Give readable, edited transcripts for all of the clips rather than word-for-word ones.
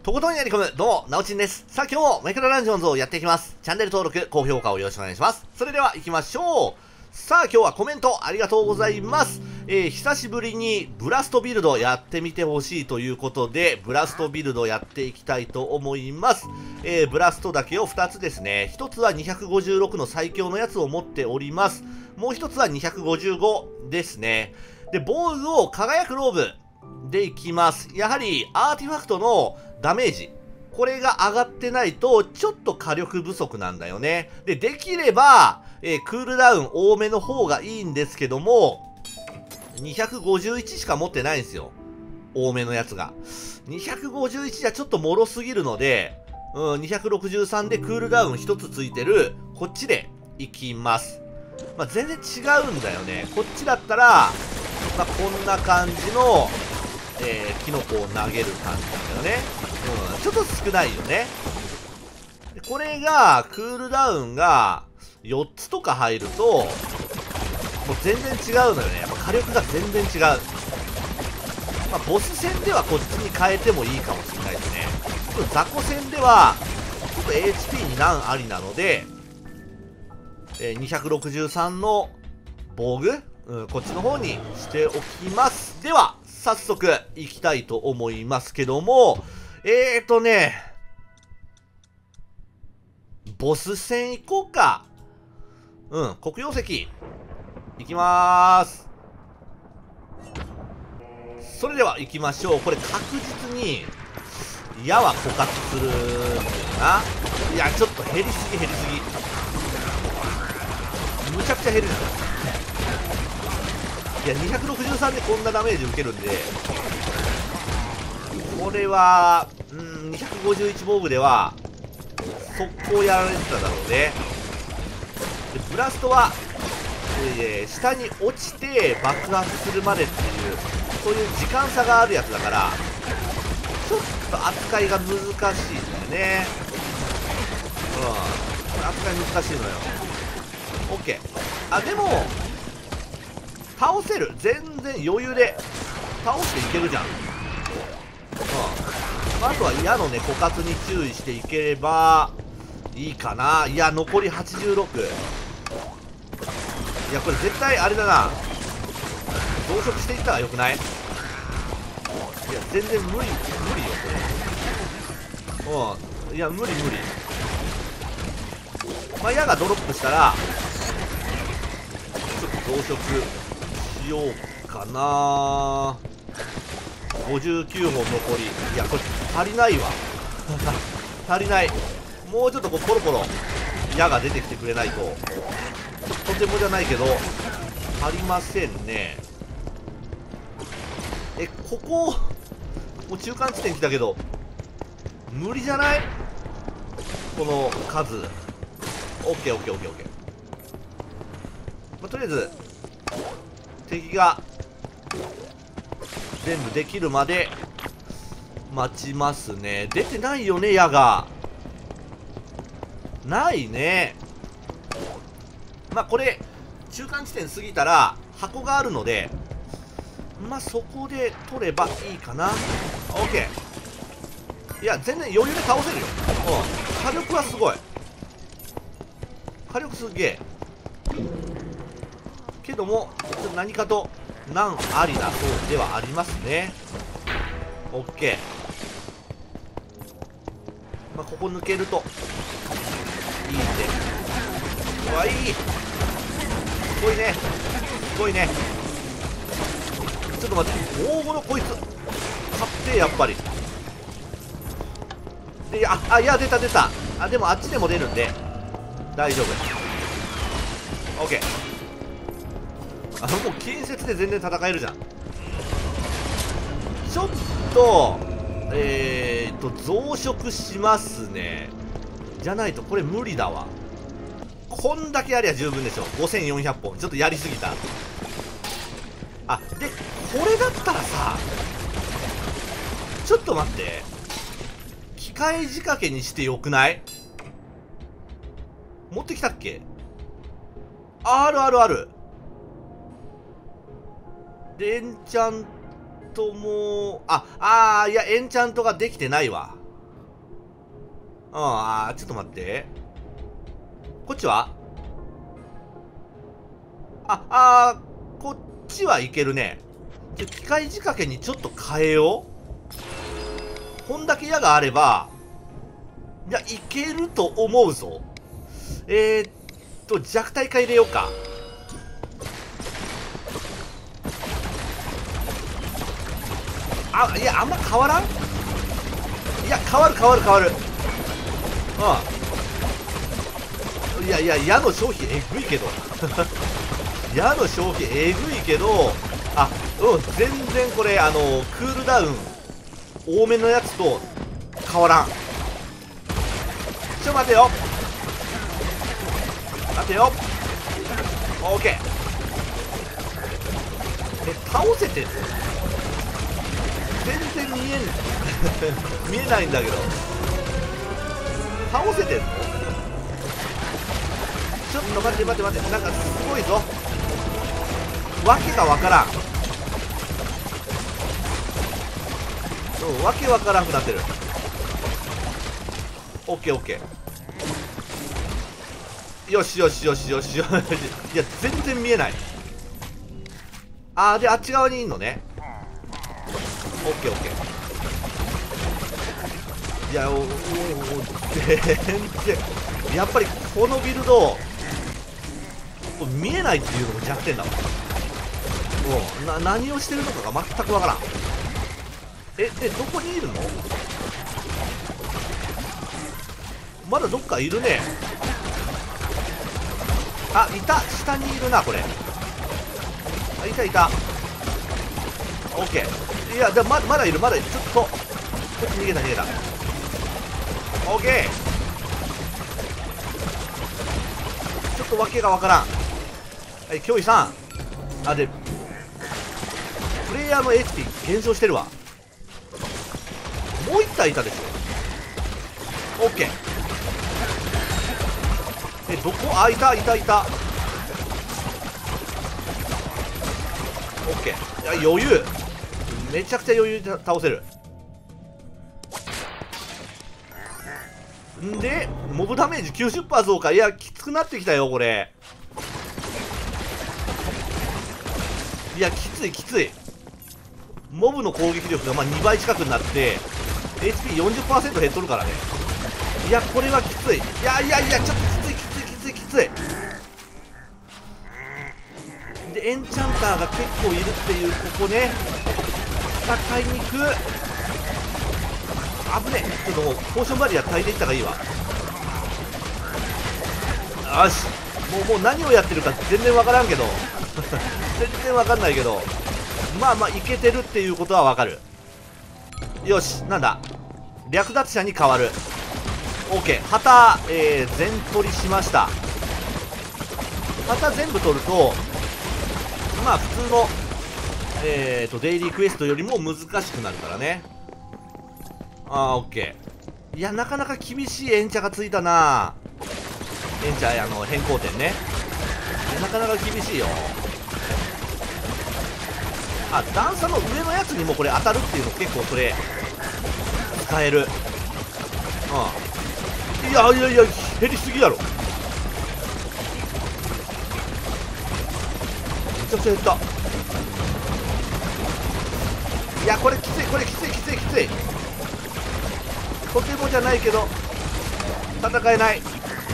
とことんやり込む、どうも、なおちんです。さあ今日もマイクラダンジョンズをやっていきます。チャンネル登録、高評価をよろしくお願いします。それでは行きましょう。さあ今日はコメントありがとうございます。久しぶりにブラストビルドやってみてほしいということで、ブラストビルドやっていきたいと思います。ブラストだけを2つですね。1つは256の最強のやつを持っております。もう1つは255ですね。で、防具を輝くローブでいきます。やはりアーティファクトのダメージ。これが上がってないと、ちょっと火力不足なんだよね。で、できれば、クールダウン多めの方がいいんですけども、251しか持ってないんですよ。多めのやつが。251じゃちょっと脆すぎるので、263でクールダウン1つついてる、こっちでいきます。まあ、全然違うんだよね。こっちだったら、まあ、こんな感じの、キノコを投げる感じだよね。ちょっと少ないよね。これが、クールダウンが4つとか入ると、もう全然違うのよね。やっぱ火力が全然違う。まあ、ボス戦ではこっちに変えてもいいかもしれないですね。ちょっと雑魚戦では、ちょっと HP に難ありなので、263の防具、こっちの方にしておきます。では、早速行きたいと思いますけども、ボス戦行こうか。黒曜石。行きまーす。それでは行きましょう。これ確実に、矢は枯渇するんだよな。いや、ちょっと減りすぎ。むちゃくちゃ減るじゃん。いや、263でこんなダメージ受けるんで、これは、251防具では、速攻やられてただろうね。で、ブラストは、下に落ちて爆発するまでっていう、そういう時間差があるやつだから、ちょっと扱いが難しいんだよね。扱い難しいのよ。OK。あ、でも、倒せる。全然余裕で倒していけるじゃん。あとは矢のね、枯渇に注意していければいいかな。いや、残り86。いや、これ絶対あれだな。増殖していったらよくない？いや、全然無理よ、これ。いや、無理。まあ、矢がドロップしたら、ちょっと増殖しようかな。59本残り。いや、これ足りないわ。足りない。もうちょっとこうポロポロ矢が出てきてくれないと、とてもじゃないけど足りませんね。ここもう中間地点来たけど無理じゃない？この数。オッケー。まあ、とりあえず敵が全部できるまで待ちますね。出てないよね、矢が。ないね。まあこれ中間地点過ぎたら箱があるので、まあそこで取ればいいかな。 OK。 いや、全然余裕で倒せるよ。火力はすごい。火力すげえけども、ちょっと何かと難ありなそうではありますね。 OK。 まあここ抜けるといいんで。うわ、いい。すごいね。ちょっと待って、大物こいつかってやっぱり。で、いや、出た。あ、でもあっちでも出るんで大丈夫。 OK。 もう近接で全然戦えるじゃん。ちょっと増殖しますね。じゃないとこれ無理だわ。こんだけありゃ十分でしょ。5400本。ちょっとやりすぎた。あ、で、これだったらさ、ちょっと待って。機械仕掛けにしてよくない？持ってきたっけ？ある。で、エンチャントも、いや、エンチャントができてないわ。 ちょっと待って。こっちはこっちはいけるね。機械仕掛けにちょっと変えよう。こんだけ矢があれば、いや、いけると思うぞ。弱体化入れようか。いや、あんま変わらん。いや、変わる。いや、矢の消費えぐいけど。矢の消費えぐいけど、全然これ、クールダウン多めのやつと変わらん。待てよ。オーケー。倒せてる。全然見えないんだけど。倒せてんの？ちょっと待って、なんかすごいぞ。わけがわからん。わけわからんくなってる。オッケー。よし。いや、全然見えない。で、あっち側にいんのね。オッケー。いや、全然。やっぱりこのビルド、見えないっていうのも弱点だわ。何をしてるのかが全くわからん。で、どこにいるの？まだどっかいるね。いた。下にいるな、これ。いた。オッケー。いや、まだいる。ちょっと、こっち逃げた。オッケー。ちょっとわけがわからん。はい、脅威さん。で、プレイヤーの HP 減少してるわ。もう一体いたでしょ。オッケー。どこ？いた。オッケー。いや、余裕。めちゃくちゃ余裕で倒せる。んで、モブダメージ 90% 増加。いや、きつくなってきたよ、これ。いや、きつい。モブの攻撃力が2倍近くになって、HP40% 減っとるからね。いや、これはきつい。いや、ちょっときつい。で、エンチャンターが結構いるっていう、ここね。戦いに行く。危ねえ。ちょっともう、ポーションバリア焚いていった方がいいわ。よし。もう何をやってるか全然わからんけど。全然わかんないけど。いけてるっていうことはわかる。よし、なんだ。略奪者に変わる。OK。旗、全取りしました。旗全部取ると、普通の、デイリークエストよりも難しくなるからね。OK。いや、なかなか厳しいエンチャがついたな。エンチャ、変更点ね。なかなか厳しいよ。段差の上のやつにもこれ当たるっていうの結構それ、使える。いや、減りすぎやろ。めちゃくちゃ減った。いや、これきつい。とてもじゃないけど戦えない。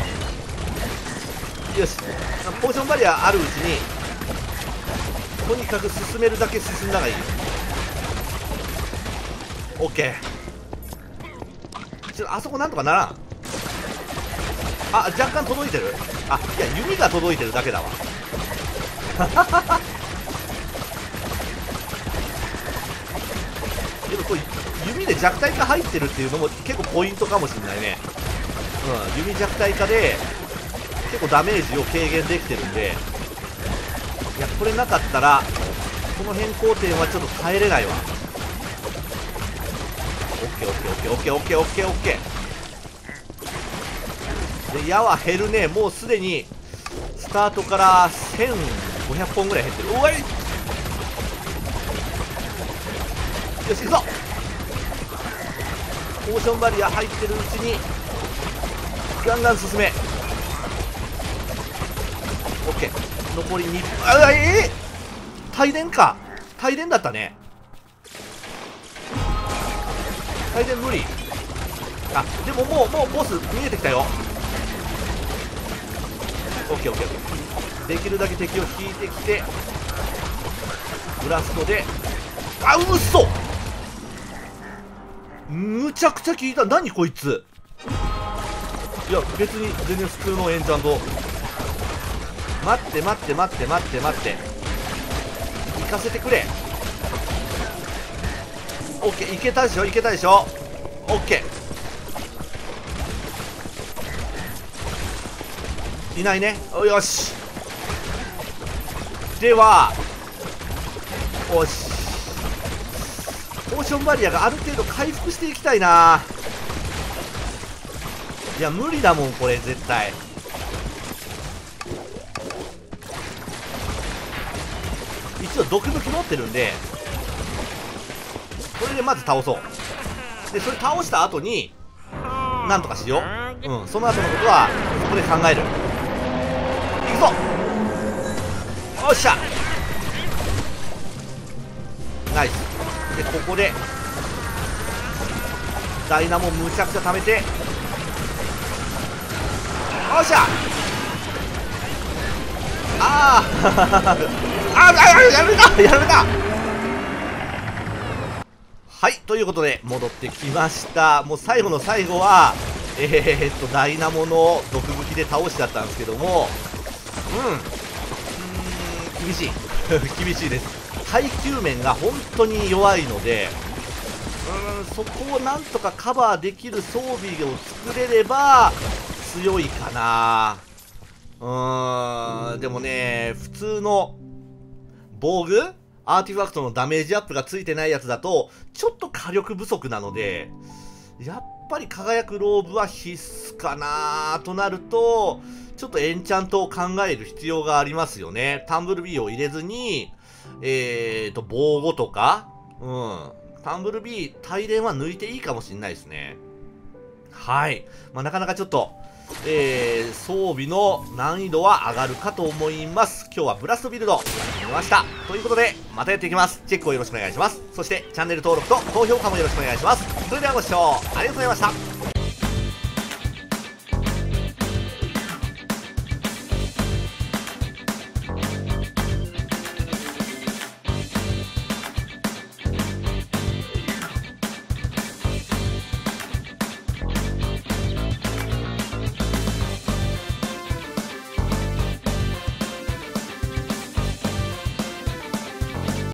よし、ポーションバリアあるうちにとにかく進めるだけ進んだがいい。 OK。 あそこなんとかならん。若干届いてる。いや、弓が届いてるだけだわ。でもこれ弓で弱体化入ってるっていうのも結構ポイントかもしれないね。弓弱体化で結構ダメージを軽減できてるんで、いや、これなかったらこの変更点はちょっと耐えれないわ。OK。で、矢は減るね。もうすでにスタートから1500本ぐらい減ってる。おい、よし、行くぞ。ポーションバリア入ってるうちにガンガン進め。 OK。 残り2。帯電か。帯電だったね。帯電無理。あ、でももうボス見えてきたよ。 OKOK。 できるだけ敵を引いてきてブラストで、あ、うっそ、むちゃくちゃ効いた。何こいつ。いや別に全然普通のエンチャント。待って待って待って待って待って、行かせてくれ。 OK。 いけたでしょ、いけたでしょ。 OK。 いないね。よし。ではよし、ポーションバリアがある程度回復していきたいな。いや無理だもんこれ絶対。一応毒抜き持ってるんで、これでまず倒そう。でそれ倒した後になんとかしよう。うん、その後のことはそこで考える。いくぞ。よっしゃ、ナイス。でここでダイナモむちゃくちゃ貯めて、よっしゃ。あやめたやめた。はい、ということで戻ってきました。もう最後の最後はダイナモの毒武器で倒しちゃったんですけども、厳しい厳しいです。耐久面が本当に弱いので、そこをなんとかカバーできる装備を作れれば強いかな。でもね、普通の防具アーティファクトのダメージアップがついてないやつだとちょっと火力不足なので、やっぱり輝くローブは必須かなとなると、ちょっとエンチャントを考える必要がありますよね。タンブルビーを入れずに防護とか、タンブルビー帯電は抜いていいかもしれないですね。はい。なかなかちょっと、装備の難易度は上がるかと思います。今日はブラストビルドやってみました。ということで、またやっていきます。チェックをよろしくお願いします。そして、チャンネル登録と高評価もよろしくお願いします。それではご視聴ありがとうございました。